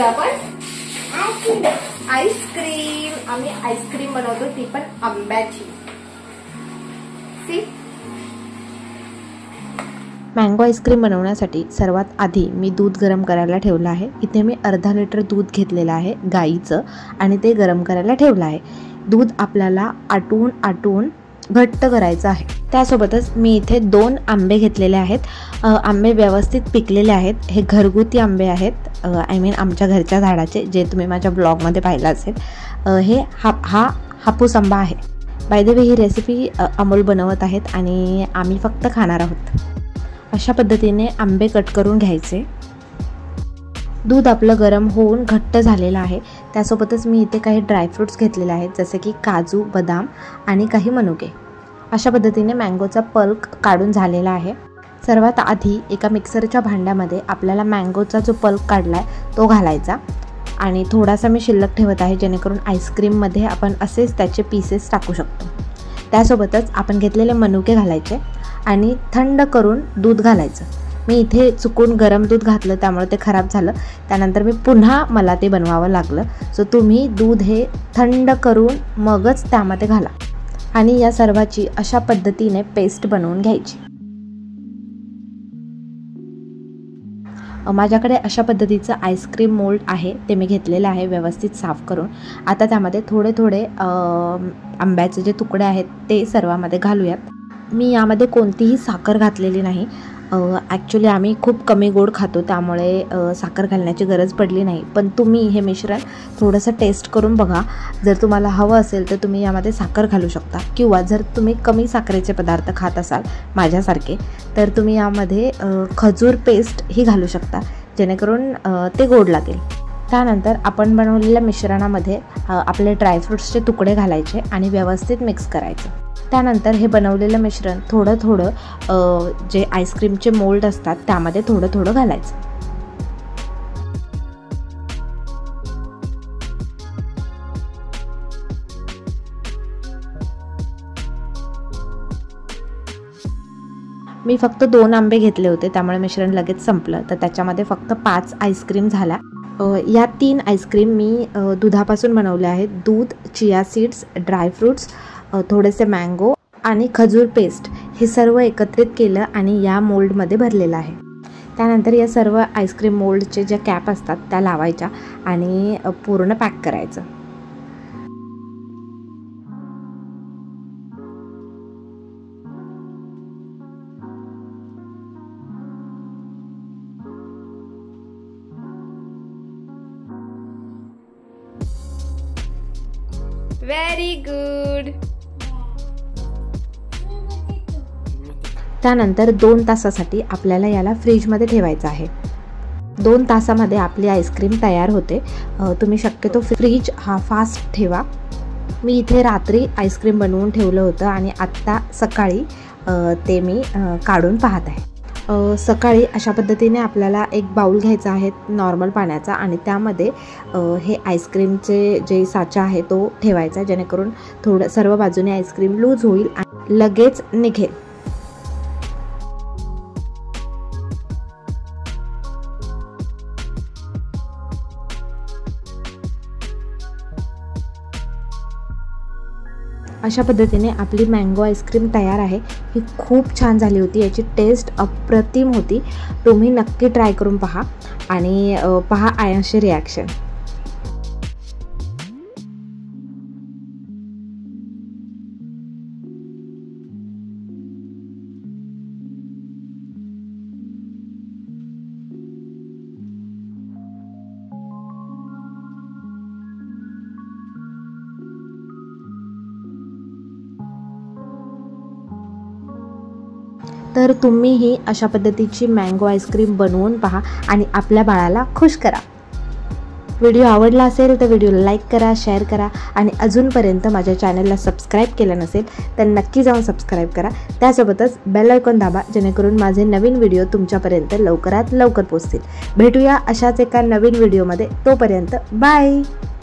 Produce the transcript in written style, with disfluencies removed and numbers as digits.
बनवूया आपण आईस्क्रीम। आम्ही आईस्क्रीम बनवतो, ती पण आंब्याची। सी मँगो आईस्क्रीम बनवण्यासाठी सर्वात आधी मी दूध गरम करायला ठेवलं आहे। इथे मी अर्धा लिटर दूध घेतलेलं आहे गाईचं आणि ते गरम करायला ठेवलं आहे। दूध आपल्याला आटून घट्ट करायचं आहे। त्यासोबतच मी इथे 2 आंबे घेतलेले आहेत। आंबे व्यवस्थित पिकलेले आहेत। हे घरगुती आंबे आहेत, आय मीन आमच्या घरच्या झाडाचे, जे तुम्ही माझ्या ब्लॉगमध्ये पाहिलं असेल। हे हा हापूस आंबा आहे। बाय द वे ही रेसिपी अमोल बनवत आहेत आणि आम्ही फक्त खाणार आहोत। अशा पद्धतीने आंबे कट करून घ्यायचे। दूध आपलं गरम होऊन घट्ट झालेलं आहे। त्यासोबतच मी इथे काही ड्रायफ्रूट्स घेतलेले आहेत, जसे की काजू, बदाम आणि काही मनुके। अशा पद्धतीने मँगोचा पल्प काढून झालेला आहे। सर्वात आधी एका मिक्सरच्या भांड्यामध्ये आपल्याला मँगोचा जो पल्प काढला आहे तो घालायचा आणि थोडासा मी शिल्लक ठेवत आहे, जेणेकरून आईस्क्रीममध्ये आपण असेच त्याचे पीसेस टाकू शकतो। त्यासोबतच आपण घेतलेले मनुके घालायचे आणि थंड करून दूध घालायचं। मी इथे चुकून गरम दूध घातलं, त्यामुळे ते खराब झालं। त्यानंतर पुन्हा मला ते बनवावं लागलं। सो तुम्ही दूध हे थंड करून मगच त्यामध्ये घाला आणि या सर्वाची अशा पद्धतीने पेस्ट बनवून घ्यायची। माझ्याकडे अशा पद्धतीचं आईस्क्रीम मोल्ड आहे, ते मी घेतलेलं आहे व्यवस्थित साफ करून। आता त्यामध्ये थोडे थोडे आंब्याचे जे तुकडे आहेत ते सर्वामध्ये घालूयात। मी यामध्ये कोणतीही साखर घातलेली नाही। ॲक्च्युली आम्ही खूप कमी गोड खातो, त्यामुळे साखर घालण्याची गरज पडली नाही। पण तुम्ही हे मिश्रण थोडंसं टेस्ट करून बघा। जर तुम्हाला हवं असेल तर तुम्ही यामध्ये साखर घालू शकता, किंवा जर तुम्ही कमी साखरेचे पदार्थ खात असाल माझ्यासारखे, तर तुम्ही यामध्ये खजूर पेस्ट ही घालू शकता, जेणेकरून ते गोड लागेल। त्यानंतर आपण बनवलेल्या मिश्रणामध्ये आपले ड्रायफ्रूट्सचे तुकडे घालायचे आणि व्यवस्थित मिक्स करायचं। त्यानंतर हे बनवलेलं मिश्रण थोडं थोडं जे आईस्क्रीमचे मोल्ड असतात त्यामध्ये थोडं थोडं घालायचं। मी फक्त 2 आंबे घेतले होते, त्यामुळे मिश्रण लगेच संपलं, तर त्याच्यामध्ये फक्त 5 आईस्क्रीम झाल्या। या 3 आईस्क्रीम मी दुधापासून बनवल्या आहेत। दूध, चिया सीड्स, ड्रायफ्रूट्स, थोडेसे मँगो आणि खजूर पेस्ट हे सर्व एकत्रित केलं आणि या मोल्डमध्ये भरलेलं आहे। त्यानंतर या सर्व आईस्क्रीम मोल्डचे ज्या कॅप असतात त्या लावायच्या आणि पूर्ण पॅक करायचं। Very good. त्यानंतर 2 तासासाठी आपल्याला याला फ्रीजमध्ये ठेवायचं आहे। 2 तासामध्ये आपली आईस्क्रीम तयार होते। तुम्ही शक्यतो फ्रीज हा फास्ट ठेवा। मी इथे रात्री आईस्क्रीम बनवून ठेवलं होतं आणि आत्ता सकाळी ते मी काढून पाहत आहे। सकाळी अशा पद्धतीने आपल्याला एक बाउल घ्यायचा आहे नॉर्मल पाण्याचा आणि त्यामध्ये हे आईस्क्रीमचे जे साचा आहे तो ठेवायचा, जेणेकरून थोडं सर्व बाजूने आईस्क्रीम लूज होईल आणि लगेच निघेल। अशा पद्धतीने आपली मँगो आईस्क्रीम तयार आहे। ही खूप छान झाली होती, याची टेस्ट अप्रतिम होती। तुम्ही नक्की ट्राय करून पहा आणि पहा आयांशी रिॲक्शन। तर तुम्हीही अशा पद्धतीची मँगो आईस्क्रीम बनवून पहा आणि आपल्या बाळाला खुश करा। व्हिडिओ आवडला असेल तर व्हिडिओला लाईक करा, शेअर करा आणि अजूनपर्यंत माझ्या चॅनलला सबस्क्राईब केलं नसेल तर नक्की जाऊन सबस्क्राईब करा। त्यासोबतच बेल आयकॉन दाबा, जेणेकरून माझे नवीन व्हिडिओ तुमच्यापर्यंत लवकरात लवकर पोहोचतील। भेटूया अशाच एका नवीन व्हिडिओमध्ये, तोपर्यंत बाय।